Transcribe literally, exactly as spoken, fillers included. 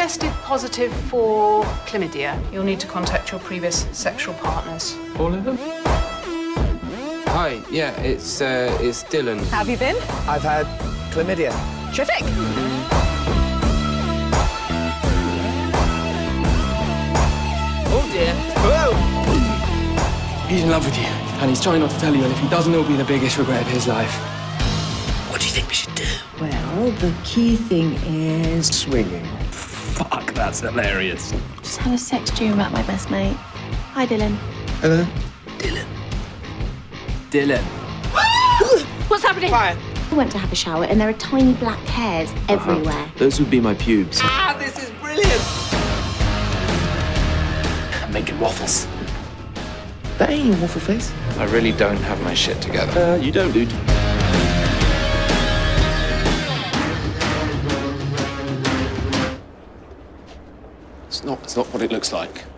tested positive for chlamydia. You'll need to contact your previous sexual partners. All of them? Hi, yeah, it's, uh, it's Dylan. How have you been? I've had chlamydia. Terrific. Oh, dear. Whoa! He's in love with you, and he's trying not to tell you, and if he doesn't, it'll be the biggest regret of his life. What do you think we should do? Well, the key thing is... Swinging. Fuck, that's hilarious. Just had a sex dream about my best mate. Hi, Dylan. Hello? Dylan. Dylan. What's happening? Fire. I went to have a shower and there are tiny black hairs everywhere. Uh-huh. Those would be my pubes. Ah, this is brilliant! I'm making waffles. That ain't your waffle face. I really don't have my shit together. Uh, you don't, dude. It's not, it's not what it looks like.